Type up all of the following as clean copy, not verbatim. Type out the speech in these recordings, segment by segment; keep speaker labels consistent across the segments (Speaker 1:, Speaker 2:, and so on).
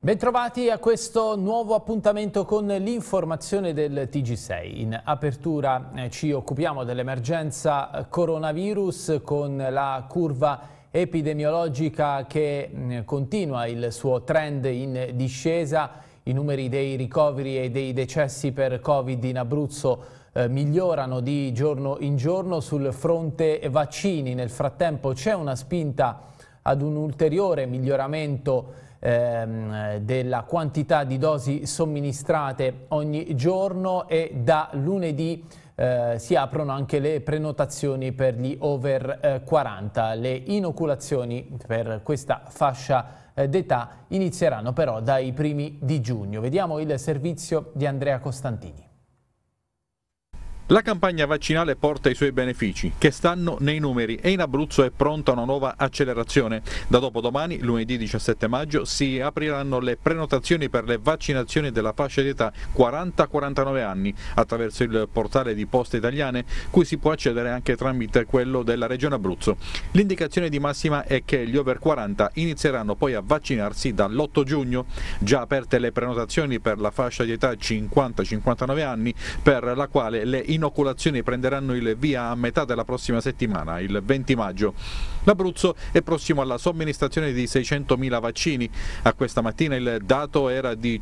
Speaker 1: Bentrovati a questo nuovo appuntamento con l'informazione del TG6. In apertura ci occupiamo dell'emergenza coronavirus con la curva epidemiologica che continua il suo trend in discesa. I numeri dei ricoveri e dei decessi per Covid in Abruzzo migliorano di giorno in giorno. Sul fronte vaccini nel frattempo c'è una spinta ad un ulteriore miglioramento della quantità di dosi somministrate ogni giorno e da lunedì si aprono anche le prenotazioni per gli over 40. Le inoculazioni per questa fascia d'età inizieranno però dai primi di giugno. Vediamo il servizio di Andrea Costantini.
Speaker 2: La campagna vaccinale porta i suoi benefici, che stanno nei numeri, e in Abruzzo è pronta una nuova accelerazione. Da dopodomani, lunedì 17 maggio, si apriranno le prenotazioni per le vaccinazioni della fascia di età 40-49 anni attraverso il portale di Poste Italiane, cui si può accedere anche tramite quello della Regione Abruzzo. L'indicazione di massima è che gli over 40 inizieranno poi a vaccinarsi dall'8 giugno. Già aperte le prenotazioni per la fascia di età 50-59 anni, per la quale le inoculazioni prenderanno il via a metà della prossima settimana, il 20 maggio. L'Abruzzo è prossimo alla somministrazione di 600.000 vaccini. A questa mattina il dato era di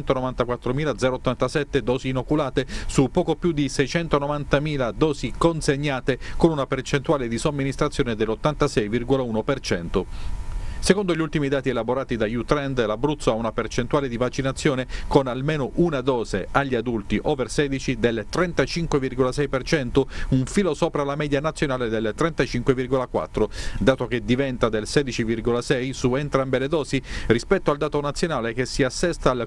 Speaker 2: 594.087 dosi inoculate su poco più di 690.000 dosi consegnate, con una percentuale di somministrazione dell'86,1%. Secondo gli ultimi dati elaborati da U-Trend, l'Abruzzo ha una percentuale di vaccinazione con almeno una dose agli adulti over 16 del 35,6%, un filo sopra la media nazionale del 35,4%, dato che diventa del 16,6% su entrambe le dosi rispetto al dato nazionale che si assesta al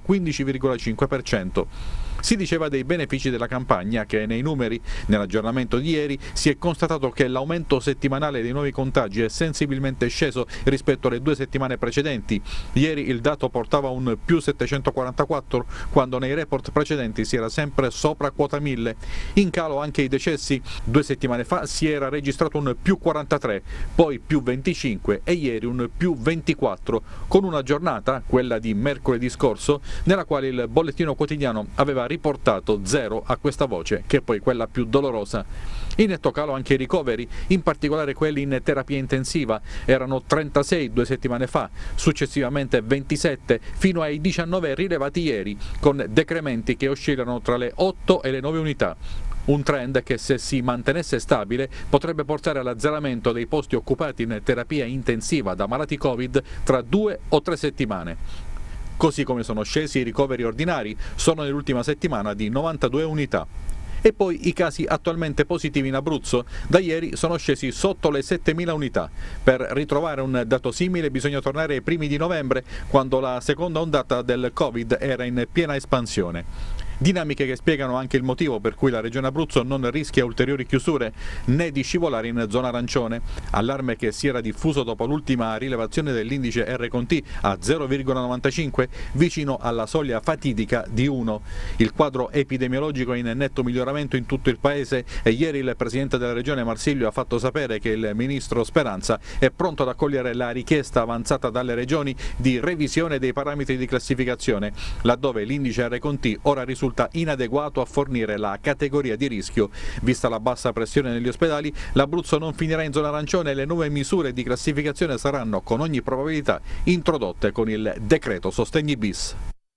Speaker 2: 15,5%. Si diceva dei benefici della campagna che nei numeri. Nell'aggiornamento di ieri si è constatato che l'aumento settimanale dei nuovi contagi è sensibilmente sceso rispetto alle 2 settimane precedenti. Ieri il dato portava un più 744, quando nei report precedenti si era sempre sopra quota 1000. In calo anche i decessi. 2 settimane fa si era registrato un più 43, poi più 25 e ieri un più 24, con una giornata, quella di mercoledì scorso, nella quale il bollettino quotidiano aveva riportato 0 a questa voce, che è poi quella più dolorosa. In netto calo anche i ricoveri, in particolare quelli in terapia intensiva. Erano 36 2 settimane fa, successivamente 27, fino ai 19 rilevati ieri, con decrementi che oscillano tra le 8 e le 9 unità. Un trend che, se si mantenesse stabile, potrebbe portare all'azzeramento dei posti occupati in terapia intensiva da malati Covid tra 2 o 3 settimane. Così come sono scesi i ricoveri ordinari, sono nell'ultima settimana di 92 unità. E poi i casi attualmente positivi in Abruzzo, da ieri sono scesi sotto le 7.000 unità. Per ritrovare un dato simile bisogna tornare ai primi di novembre, quando la seconda ondata del Covid era in piena espansione. Dinamiche che spiegano anche il motivo per cui la Regione Abruzzo non rischia ulteriori chiusure né di scivolare in zona arancione. Allarme che si era diffuso dopo l'ultima rilevazione dell'indice R-Conti a 0,95, vicino alla soglia fatidica di 1. Il quadro epidemiologico è in netto miglioramento in tutto il paese e ieri il Presidente della Regione Marsilio ha fatto sapere che il Ministro Speranza è pronto ad accogliere la richiesta avanzata dalle regioni di revisione dei parametri di classificazione, laddove l'indice R-Conti ora risulta inadeguato a fornire la categoria di rischio. Vista la bassa pressione negli ospedali, l'Abruzzo non finirà in zona arancione e le nuove misure di classificazione saranno con ogni probabilità introdotte con il decreto Sostegni bis.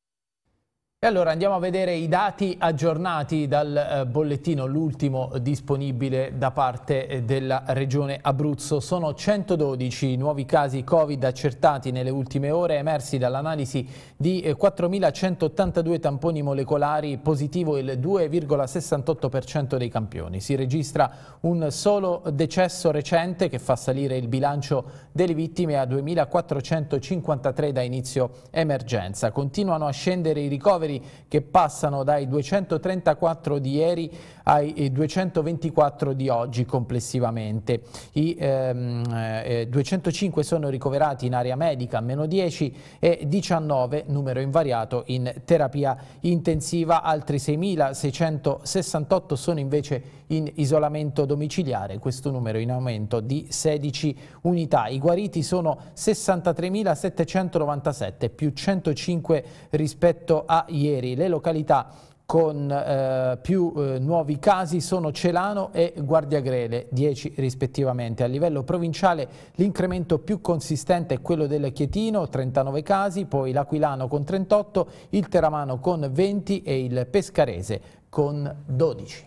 Speaker 1: E allora andiamo a vedere i dati aggiornati dal bollettino, l'ultimo disponibile da parte della Regione Abruzzo. Sono 112 nuovi casi Covid accertati nelle ultime ore, emersi dall'analisi di 4.182 tamponi molecolari, positivo il 2,68% dei campioni. Si registra un solo decesso recente che fa salire il bilancio delle vittime a 2.453 da inizio emergenza. Continuano a scendere i ricoveri ricoveri che passano dai 234 di ieri ai 224 di oggi complessivamente. I 205 sono ricoverati in area medica, -10, e 19, numero invariato, in terapia intensiva. Altri 6.668 sono invece in isolamento domiciliare, questo numero in aumento di 16 unità. I guariti sono 63.797, più 105 rispetto a ieri. Le località con più nuovi casi sono Celano e Guardiagrele, 10 rispettivamente. A livello provinciale l'incremento più consistente è quello del Chietino, 39 casi, poi l'Aquilano con 38, il Teramano con 20 e il Pescarese con 12.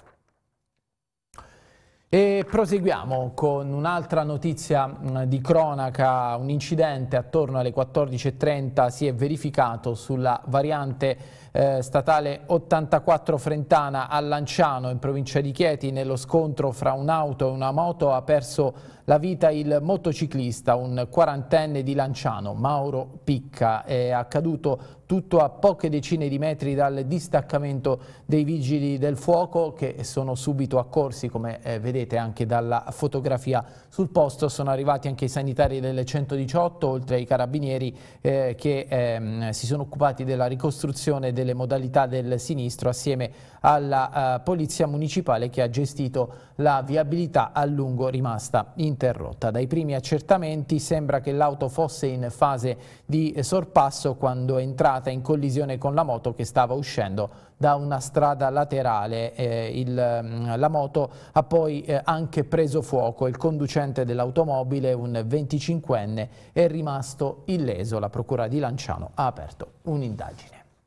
Speaker 1: E proseguiamo con un'altra notizia di cronaca. Un incidente attorno alle 14:30 si è verificato sulla variante statale 84 Frentana a Lanciano, in provincia di Chieti. Nello scontro fra un'auto e una moto ha perso la vita il motociclista, un quarantenne di Lanciano, Mauro Picca. È accaduto tutto a poche decine di metri dal distaccamento dei vigili del fuoco, che sono subito accorsi, come vedete anche dalla fotografia. Sul posto sono arrivati anche i sanitari del 118, oltre ai carabinieri che si sono occupati della ricostruzione delle modalità del sinistro, assieme alla polizia municipale che ha gestito la viabilità a lungo rimasta interrotta. Dai primi accertamenti sembra che l'auto fosse in fase di sorpasso quando è entrata in collisione con la moto che stava uscendo da una strada laterale. La moto ha poi anche preso fuoco. Il conducente dell'automobile, un 25enne, è rimasto illeso. La procura di Lanciano ha aperto un'indagine.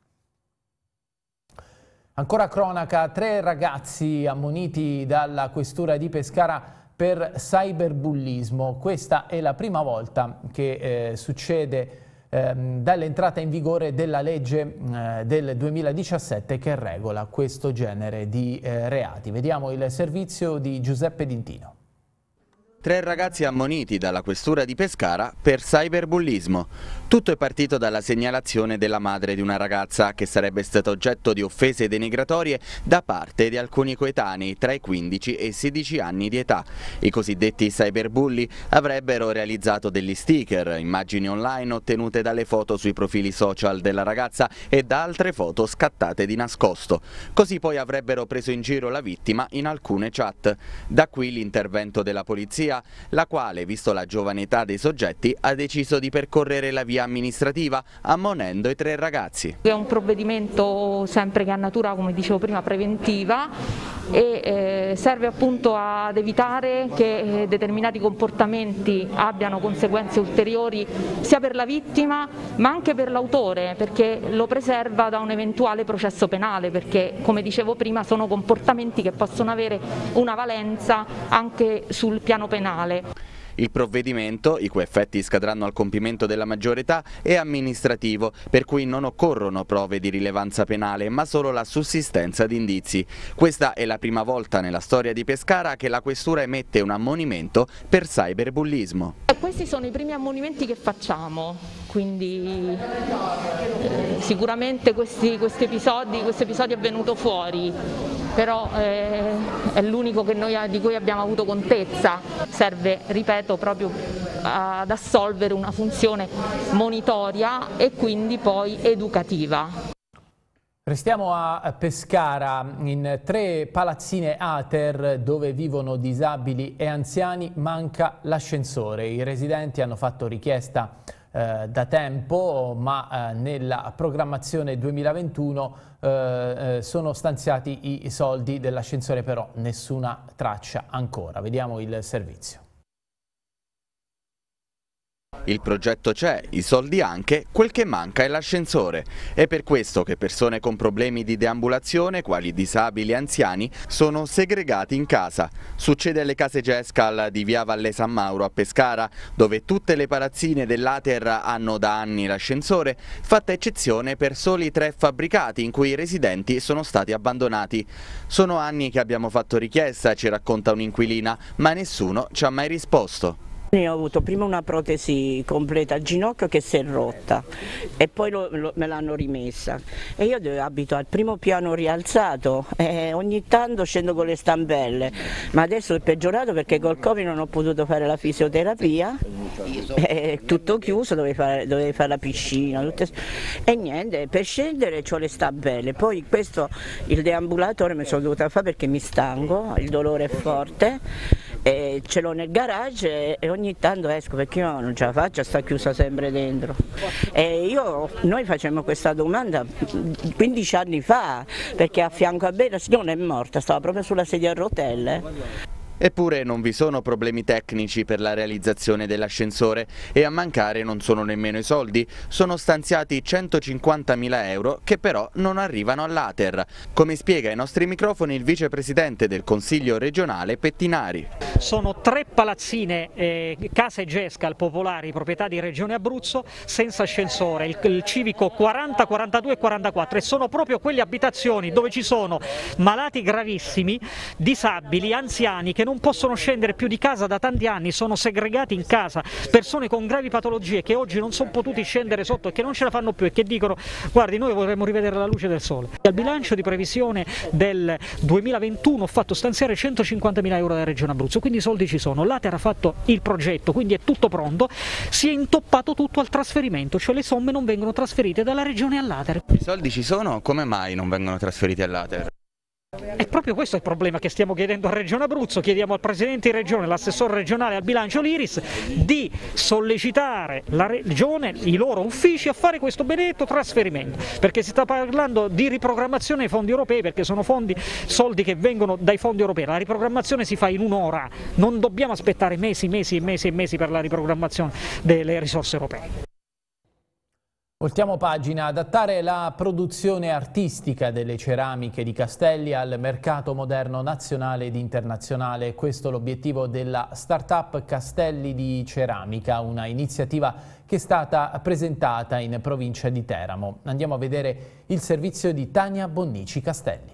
Speaker 1: Ancora cronaca, 3 ragazzi ammoniti dalla questura di Pescara per cyberbullismo. Questa è la prima volta che succede dall'entrata in vigore della legge del 2017 che regola questo genere di reati. Vediamo il servizio di Giuseppe Dintino.
Speaker 3: 3 ragazzi ammoniti dalla questura di Pescara per cyberbullismo. Tutto è partito dalla segnalazione della madre di una ragazza che sarebbe stata oggetto di offese denigratorie da parte di alcuni coetanei tra i 15 e i 16 anni di età. I cosiddetti cyberbulli avrebbero realizzato degli sticker, immagini online ottenute dalle foto sui profili social della ragazza e da altre foto scattate di nascosto. Così poi avrebbero preso in giro la vittima in alcune chat. Da qui l'intervento della polizia, la quale, visto la giovane età dei soggetti, ha deciso di percorrere la via amministrativa ammonendo i 3 ragazzi.
Speaker 4: È un provvedimento sempre che ha natura, come dicevo prima, preventiva e serve appunto ad evitare che determinati comportamenti abbiano conseguenze ulteriori sia per la vittima ma anche per l'autore, perché lo preserva da un eventuale processo penale, perché come dicevo prima sono comportamenti che possono avere una valenza anche sul piano penale.
Speaker 3: Il provvedimento, i cui effetti scadranno al compimento della maggiore età, è amministrativo, per cui non occorrono prove di rilevanza penale, ma solo la sussistenza di indizi. Questa è la prima volta nella storia di Pescara che la questura emette un ammonimento per cyberbullismo.
Speaker 4: Questi sono i primi ammonimenti che facciamo, quindi sicuramente questo episodio è venuto fuori, però è l'unico di cui abbiamo avuto contezza. Serve, ripeto, proprio ad assolvere una funzione monitoria e quindi poi educativa.
Speaker 1: Restiamo a Pescara. In 3 palazzine Ater dove vivono disabili e anziani manca l'ascensore. I residenti hanno fatto richiesta da tempo, ma nella programmazione 2021 sono stanziati i soldi dell'ascensore, però nessuna traccia ancora. Vediamo il servizio.
Speaker 3: Il progetto c'è, i soldi anche, quel che manca è l'ascensore. È per questo che persone con problemi di deambulazione, quali disabili e anziani, sono segregati in casa. Succede alle case Gescal di via Valle San Mauro a Pescara, dove tutte le palazzine dell'Ater hanno da anni l'ascensore, fatta eccezione per soli 3 fabbricati in cui i residenti sono stati abbandonati. Sono anni che abbiamo fatto richiesta, ci racconta un'inquilina, ma nessuno ci ha mai risposto.
Speaker 5: Io ho avuto prima una protesi completa al ginocchio che si è rotta e poi me l'hanno rimessa e io abito al primo piano rialzato e ogni tanto scendo con le stampelle, ma adesso è peggiorato perché col Covid non ho potuto fare la fisioterapia, è tutto chiuso, dovevo fare la piscina e niente, per scendere ho le stampelle, poi questo il deambulatore mi sono dovuta fare perché mi stanco, il dolore è forte. E ce l'ho nel garage e ogni tanto esco perché io non ce la faccio, sta chiusa sempre dentro. E noi facemmo questa domanda 15 anni fa perché a fianco a me la signora è morta, stava proprio sulla sedia a rotelle.
Speaker 3: Eppure non vi sono problemi tecnici per la realizzazione dell'ascensore e a mancare non sono nemmeno i soldi, sono stanziati 150.000 euro che però non arrivano all'Ater, come spiega ai nostri microfoni il vicepresidente del Consiglio regionale Pettinari.
Speaker 6: Sono 3 palazzine, case Gescal popolari, proprietà di Regione Abruzzo, senza ascensore, il civico 40, 42 e 44 e sono proprio quelle abitazioni dove ci sono malati gravissimi, disabili, anziani che non possono scendere più di casa da tanti anni, sono segregati in casa, persone con gravi patologie che oggi non sono potuti scendere sotto e che non ce la fanno più e che dicono guardi noi vorremmo rivedere la luce del sole. Al bilancio di previsione del 2021 ho fatto stanziare 150.000 euro dalla Regione Abruzzo, quindi i soldi ci sono, l'Ater ha fatto il progetto, quindi è tutto pronto, si è intoppato tutto al trasferimento, cioè le somme non vengono trasferite dalla Regione all'Ater.
Speaker 3: I soldi ci sono, come mai non vengono trasferiti all'Ater?
Speaker 6: E proprio questo è il problema che stiamo chiedendo a Regione Abruzzo, chiediamo al Presidente di Regione, all'assessore regionale al bilancio l'Iris di sollecitare la Regione, i loro uffici a fare questo benedetto trasferimento, perché si sta parlando di riprogrammazione dei fondi europei, perché sono soldi che vengono dai fondi europei, la riprogrammazione si fa in un'ora, non dobbiamo aspettare mesi e mesi per la riprogrammazione delle risorse europee.
Speaker 1: Voltiamo pagina, adattare la produzione artistica delle ceramiche di Castelli al mercato moderno nazionale ed internazionale. Questo è l'obiettivo della startup Castelli di Ceramica, una iniziativa che è stata presentata in provincia di Teramo. Andiamo a vedere il servizio di Tania Bonnici Castelli.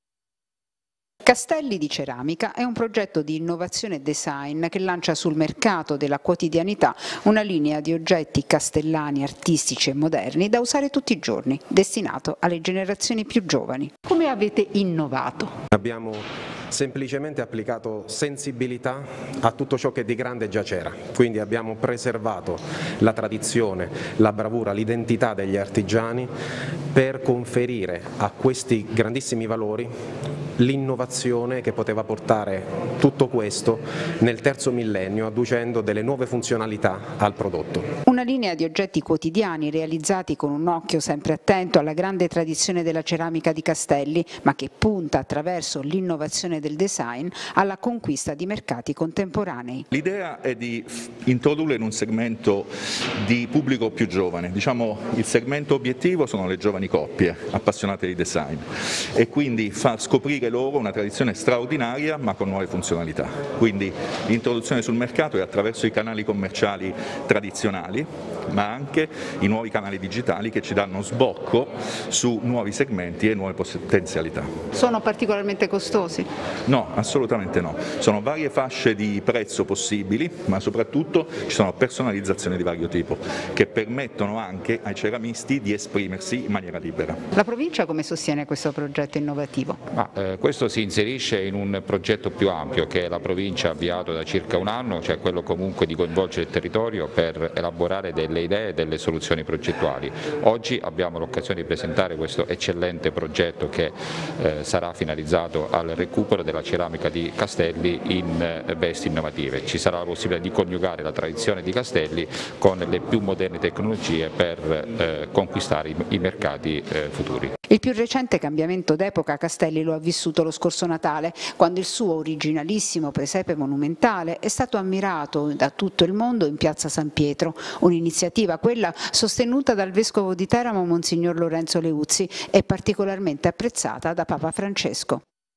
Speaker 7: Castelli di Ceramica è un progetto di innovazione e design che lancia sul mercato della quotidianità una linea di oggetti castellani, artistici e moderni da usare tutti i giorni, destinato alle generazioni più giovani. Come avete innovato?
Speaker 8: Abbiamo semplicemente applicato sensibilità a tutto ciò che di grande già c'era, quindi abbiamo preservato la tradizione, la bravura, l'identità degli artigiani per conferire a questi grandissimi valori l'innovazione che poteva portare tutto questo nel terzo millennio, adducendo delle nuove funzionalità al prodotto.
Speaker 7: Una linea di oggetti quotidiani realizzati con un occhio sempre attento alla grande tradizione della ceramica di Castelli, ma che punta attraverso l'innovazione del design alla conquista di mercati contemporanei.
Speaker 9: L'idea è di introdurre in un segmento di pubblico più giovane, diciamo il segmento obiettivo sono le giovani coppie appassionate di design e quindi far scoprire loro una tradizione straordinaria ma con nuove funzionalità, quindi l'introduzione sul mercato è attraverso i canali commerciali tradizionali ma anche i nuovi canali digitali che ci danno sbocco su nuovi segmenti e nuove potenzialità.
Speaker 7: Sono particolarmente costosi?
Speaker 9: No, assolutamente no, sono varie fasce di prezzo possibili ma soprattutto ci sono personalizzazioni di vario tipo che permettono anche ai ceramisti di esprimersi in maniera libera.
Speaker 7: La provincia come sostiene questo progetto innovativo?
Speaker 10: Questo si inserisce in un progetto più ampio che la provincia ha avviato da circa un anno, cioè quello comunque di coinvolgere il territorio per elaborare delle idee e delle soluzioni progettuali. Oggi abbiamo l'occasione di presentare questo eccellente progetto che sarà finalizzato al recupero della ceramica di Castelli in vesti innovative. Ci sarà la possibilità di coniugare la tradizione di Castelli con le più moderne tecnologie per conquistare i mercati futuri.
Speaker 7: Il più recente cambiamento d'epoca Castelli lo ha vissuto lo scorso Natale, quando il suo originalissimo presepe monumentale è stato ammirato da tutto il mondo in piazza San Pietro, un'iniziativa quella sostenuta dal vescovo di Teramo Monsignor Lorenzo Leuzzi e particolarmente apprezzata da Papa Francesco.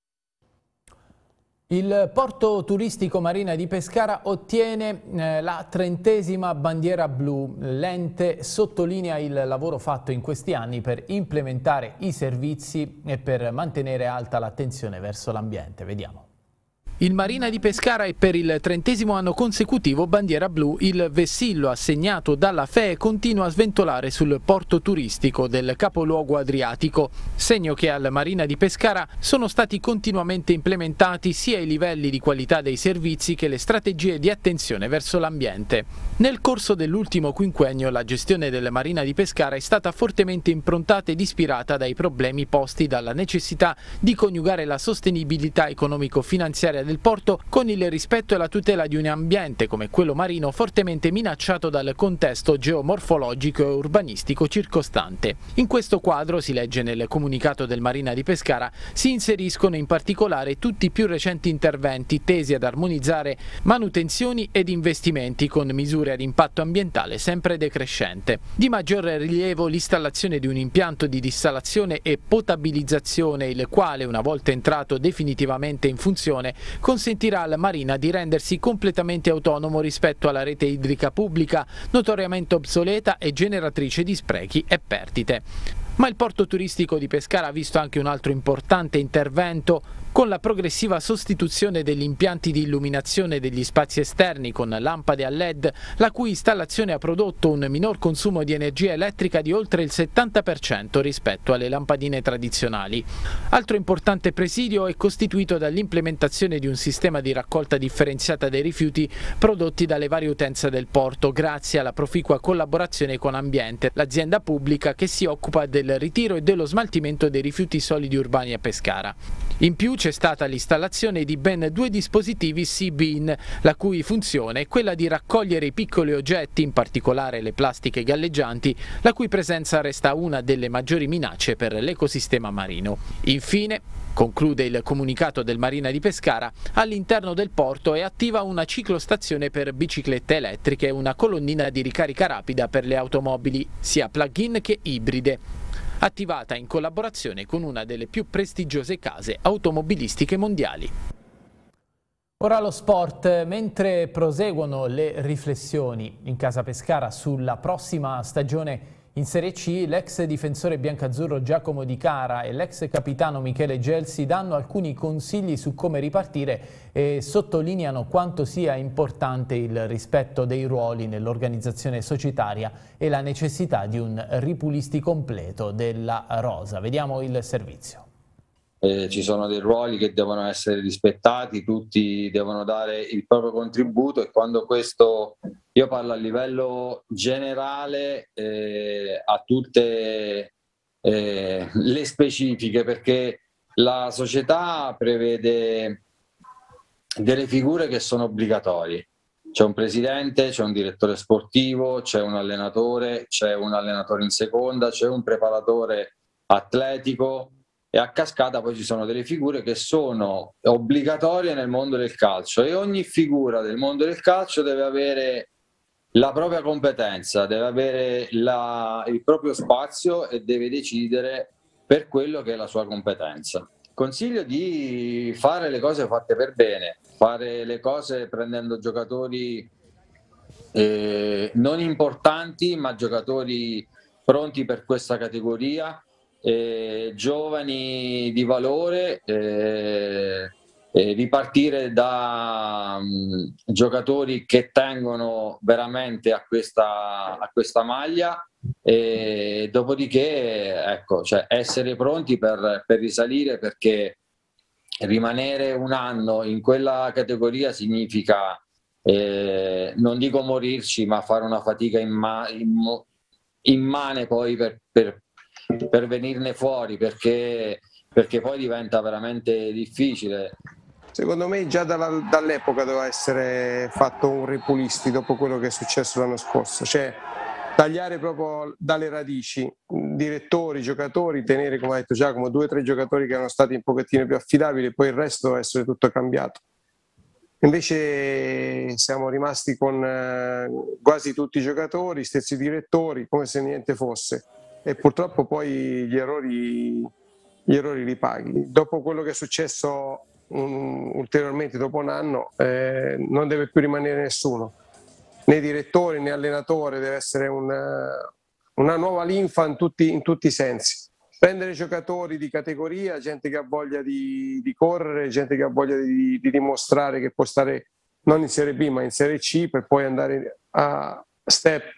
Speaker 1: Il porto turistico Marina di Pescara ottiene la 30ª bandiera blu. L'ente sottolinea il lavoro fatto in questi anni per implementare i servizi e per mantenere alta l'attenzione verso l'ambiente. Vediamo. Il Marina di Pescara è per il 30° anno consecutivo bandiera blu. Il vessillo assegnato dalla FEE continua a sventolare sul porto turistico del capoluogo adriatico, segno che al Marina di Pescara sono stati continuamente implementati sia i livelli di qualità dei servizi che le strategie di attenzione verso l'ambiente. Nel corso dell'ultimo quinquennio la gestione del Marina di Pescara è stata fortemente improntata ed ispirata dai problemi posti dalla necessità di coniugare la sostenibilità economico-finanziaria del porto con il rispetto e la tutela di un ambiente come quello marino fortemente minacciato dal contesto geomorfologico e urbanistico circostante. In questo quadro, si legge nel comunicato del Marina di Pescara, si inseriscono in particolare tutti i più recenti interventi tesi ad armonizzare manutenzioni ed investimenti con misure ad impatto ambientale sempre decrescente. Di maggior rilievo l'installazione di un impianto di dissalazione e potabilizzazione, il quale, una volta entrato definitivamente in funzione, consentirà alla Marina di rendersi completamente autonomo rispetto alla rete idrica pubblica, notoriamente obsoleta e generatrice di sprechi e perdite. Ma il porto turistico di Pescara ha visto anche un altro importante intervento con la progressiva sostituzione degli impianti di illuminazione degli spazi esterni con lampade a LED, la cui installazione ha prodotto un minor consumo di energia elettrica di oltre il 70% rispetto alle lampadine tradizionali. Altro importante presidio è costituito dall'implementazione di un sistema di raccolta differenziata dei rifiuti prodotti dalle varie utenze del porto, grazie alla proficua collaborazione con Ambiente, l'azienda pubblica che si occupa del ritiro e dello smaltimento dei rifiuti solidi urbani a Pescara. In più c'è stata l'installazione di ben 2 dispositivi Sea-Bin, la cui funzione è quella di raccogliere i piccoli oggetti, in particolare le plastiche galleggianti, la cui presenza resta una delle maggiori minacce per l'ecosistema marino. Infine, conclude il comunicato del Marina di Pescara, all'interno del porto è attiva una ciclostazione per biciclette elettriche e una colonnina di ricarica rapida per le automobili, sia plug-in che ibride, attivata in collaborazione con una delle più prestigiose case automobilistiche mondiali. Ora lo sport. Mentre proseguono le riflessioni in casa Pescara sulla prossima stagione in Serie C, l'ex difensore biancazzurro Giacomo Di Cara e l'ex capitano Michele Gelsi danno alcuni consigli su come ripartire e sottolineano quanto sia importante il rispetto dei ruoli nell'organizzazione societaria e la necessità di un ripulisti completo della rosa. Vediamo il servizio.
Speaker 11: Ci sono dei ruoli che devono essere rispettati, tutti devono dare il proprio contributo e quando questo, io parlo a livello generale, a tutte le specifiche, perché la società prevede delle figure che sono obbligatorie. C'è un presidente, c'è un direttore sportivo, c'è un allenatore in seconda, c'è un preparatore atletico, e a cascata poi ci sono delle figure che sono obbligatorie nel mondo del calcio e ogni figura del mondo del calcio deve avere la propria competenza, deve avere il proprio spazio e deve decidere per quello che è la sua competenza. Consiglio di fare le cose fatte per bene, fare le cose prendendo giocatori non importanti ma giocatori pronti per questa categoria, giovani di valore, ripartire da giocatori che tengono veramente a questa maglia e dopodiché ecco, cioè essere pronti per risalire, perché rimanere un anno in quella categoria significa non dico morirci, ma fare una fatica immane poi per venirne fuori, perché poi diventa veramente difficile.
Speaker 12: Secondo me già dall'epoca doveva essere fatto un ripulisti dopo quello che è successo l'anno scorso, cioè tagliare proprio dalle radici direttori, giocatori, tenere, come ha detto Giacomo, 2 o 3 giocatori che erano stati un pochettino più affidabili e poi il resto deve essere tutto cambiato. Invece siamo rimasti con quasi tutti i giocatori, stessi direttori, come se niente fosse. E purtroppo poi gli errori li paghi. Dopo quello che è successo ulteriormente dopo un anno non deve più rimanere nessuno, né direttore né allenatore, deve essere una nuova linfa in tutti i sensi. prendere giocatori di categoria, gente che ha voglia di correre, gente che ha voglia di dimostrare che può stare non in Serie B ma in Serie C per poi andare a step.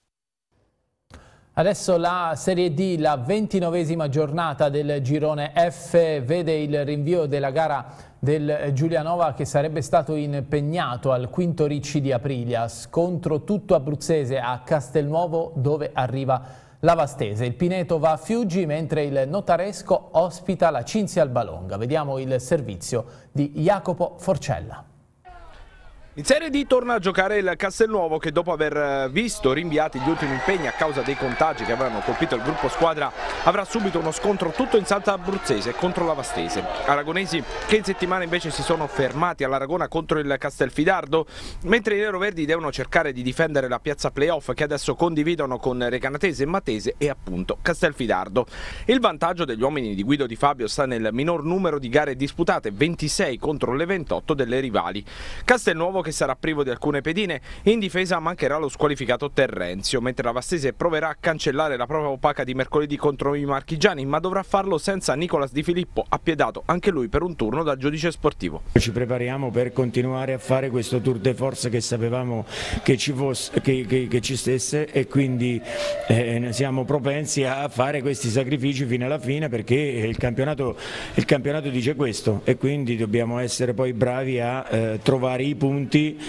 Speaker 1: Adesso la Serie D, la 29esima giornata del girone F, vede il rinvio della gara del Giulianova che sarebbe stato impegnato al quinto Ricci di Aprilia, scontro tutto abruzzese a Castelnuovo dove arriva la Vastese. Il Pineto va a Fiuggi mentre il Notaresco ospita la Cinzia Albalonga. Vediamo il servizio di Jacopo Forcella.
Speaker 13: In Serie D torna a giocare il Castelnuovo che dopo aver visto rinviati gli ultimi impegni a causa dei contagi che avevano colpito il gruppo squadra avrà subito uno scontro tutto in salsa abruzzese contro la Vastese. Aragonesi che in settimana invece si sono fermati all'Aragona contro il Castelfidardo, mentre i neroverdi devono cercare di difendere la piazza playoff che adesso condividono con Recanatese, Matese e appunto Castelfidardo. Il vantaggio degli uomini di Guido Di Fabio sta nel minor numero di gare disputate, 26 contro le 28 delle rivali. Castelnuovo che sarà privo di alcune pedine, in difesa mancherà lo squalificato Terrenzio, mentre la Vastese proverà a cancellare la prova opaca di mercoledì contro i marchigiani, ma dovrà farlo senza Nicolas Di Filippo, appiedato anche lui per un turno da giudice sportivo.
Speaker 14: Ci prepariamo per continuare a fare questo tour de force che sapevamo che ci fosse, che ci stesse, e quindi siamo propensi a fare questi sacrifici fino alla fine, perché il campionato dice questo, e quindi dobbiamo essere poi bravi a trovare i punti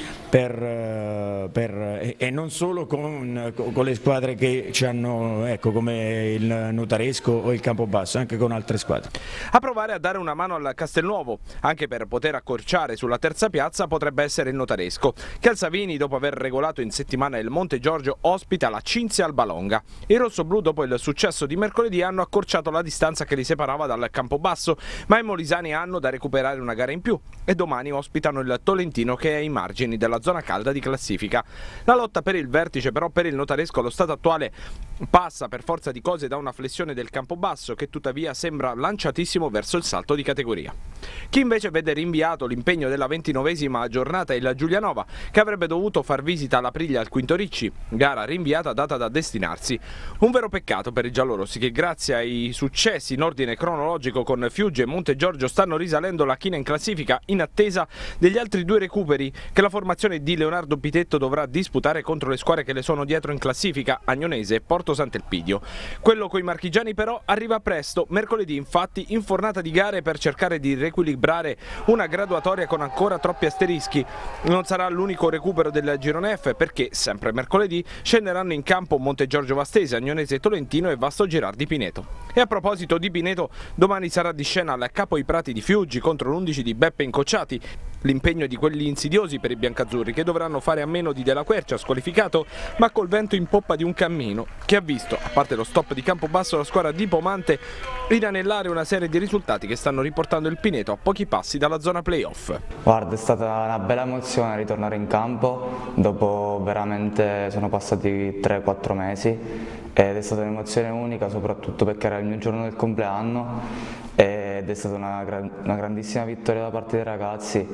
Speaker 14: e non solo con le squadre che ci hanno, ecco, come il Notaresco o il Campobasso, anche con altre squadre.
Speaker 13: A provare a dare una mano al Castelnuovo, anche per poter accorciare sulla terza piazza, potrebbe essere il Notaresco, che al Savini, dopo aver regolato in settimana il Monte Giorgio, ospita la Cinzia Albalonga. I rossoblù, dopo il successo di mercoledì, hanno accorciato la distanza che li separava dal Campobasso, ma i molisani hanno da recuperare una gara in più e domani ospitano il Tolentino, che è ai margini della zona calda di classifica. La lotta per il vertice però per il Notaresco allo stato attuale passa per forza di cose da una flessione del Campobasso, che tuttavia sembra lanciatissimo verso il salto di categoria. Chi invece vede rinviato l'impegno della 29esima giornata è il Giulianova, che avrebbe dovuto far visita all'Aprilia al quinto Ricci, gara rinviata data da destinarsi. Un vero peccato per i giallorossi, che grazie ai successi in ordine cronologico con Fiuggi e Monte Giorgio stanno risalendo la china in classifica in attesa degli altri due recuperi che la formazione di Leonardo Pitetto dovrà disputare contro le squadre che le sono dietro in classifica, Agnonese e Porto Sant'Elpidio. Quello coi marchigiani però arriva presto, mercoledì infatti, in fornata di gare per cercare di riequilibrare una graduatoria con ancora troppi asterischi. Non sarà l'unico recupero del girone F, perché sempre mercoledì scenderanno in campo Monte Giorgio Vastese, Agnonese Tolentino e Vasto Girardi Pineto. E a proposito di Pineto, domani sarà di scena al Capo i Prati di Fiuggi contro l'11 di Beppe Incocciati. L'impegno di quelli insidiosi per i biancazzurri, che dovranno fare a meno di Della Quercia, squalificato, ma col vento in poppa di un cammino, che ha visto, a parte lo stop di Campobasso, la squadra di Pomante inanellare una serie di risultati che stanno riportando il Pineto a pochi passi dalla zona playoff.
Speaker 15: Guarda, è stata una bella emozione ritornare in campo, dopo veramente sono passati 3-4 mesi ed è stata un'emozione unica, soprattutto perché era il mio giorno del compleanno ed è stata una grandissima vittoria da parte dei ragazzi,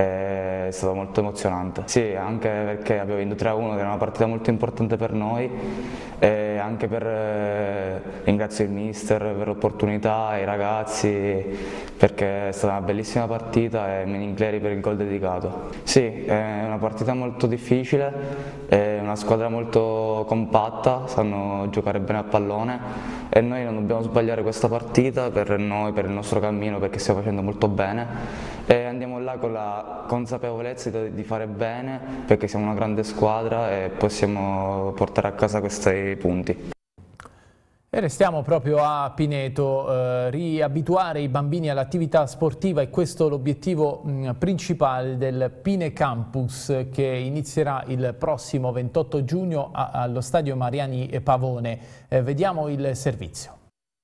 Speaker 15: è stato molto emozionante. Sì, anche perché abbiamo vinto 3-1, che era una partita molto importante per noi, e anche ringrazio il mister per l'opportunità, i ragazzi, perché è stata una bellissima partita, e Menincleri per il gol dedicato. Sì, è una partita molto difficile, è una squadra molto compatta, sanno giocare bene a pallone e noi non dobbiamo sbagliare questa partita per noi, per il nostro cammino, perché stiamo facendo molto bene e andiamo là con la consapevolezza di fare bene, perché siamo una grande squadra e possiamo portare a casa questi punti.
Speaker 1: E restiamo proprio a Pineto, riabituare i bambini all'attività sportiva, e questo è l'obiettivo principale del Pine Campus, che inizierà il prossimo 28 giugno allo stadio Mariani Pavone. Vediamo il servizio.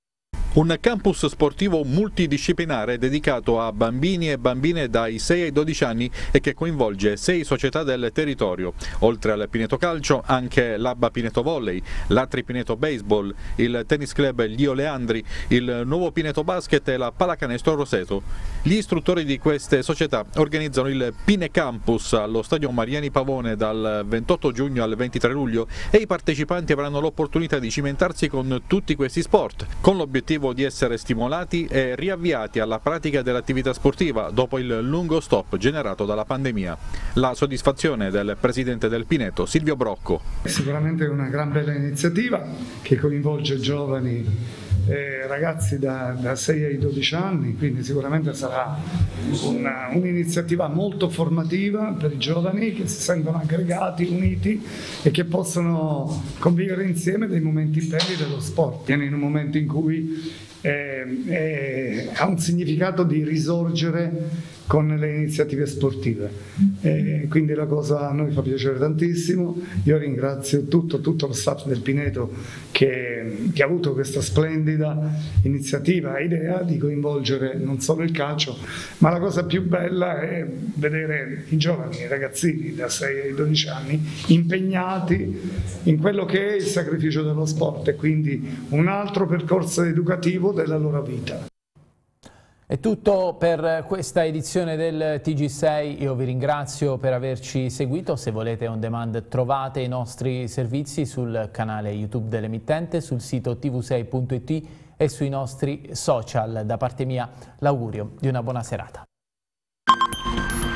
Speaker 2: Un campus sportivo multidisciplinare dedicato a bambini e bambine dai 6 ai 12 anni e che coinvolge 6 società del territorio. Oltre al Pineto Calcio, anche l'Abba Pineto Volley, l'Atri Pineto Baseball, il Tennis Club Lio Leandri, il Nuovo Pineto Basket e la Pallacanestro Roseto. Gli istruttori di queste società organizzano il Pine Campus allo stadio Mariani Pavone dal 28 giugno al 23 luglio e i partecipanti avranno l'opportunità di cimentarsi con tutti questi sport, con l'obiettivo l'obiettivo di essere stimolati e riavviati alla pratica dell'attività sportiva dopo il lungo stop generato dalla pandemia. La soddisfazione del presidente del Pineto, Silvio Brocco.
Speaker 16: Sicuramente è una gran bella iniziativa che coinvolge giovani ragazzi da 6 ai 12 anni, quindi sicuramente sarà un'iniziativa molto formativa per i giovani che si sentono aggregati, uniti e che possono convivere insieme dei momenti belli dello sport, in un momento in cui ha un significato di risorgere con le iniziative sportive, quindi la cosa a noi fa piacere tantissimo. Io ringrazio tutto lo staff del Pineto che ha avuto questa splendida iniziativa, idea di coinvolgere non solo il calcio, ma la cosa più bella è vedere i giovani, i ragazzini da 6 ai 12 anni impegnati in quello che è il sacrificio dello sport e quindi un altro percorso educativo della loro vita.
Speaker 1: È tutto per questa edizione del TG6, io vi ringrazio per averci seguito. Se volete on demand trovate i nostri servizi sul canale YouTube dell'emittente, sul sito tv6.it e sui nostri social. Da parte mia l'augurio di una buona serata.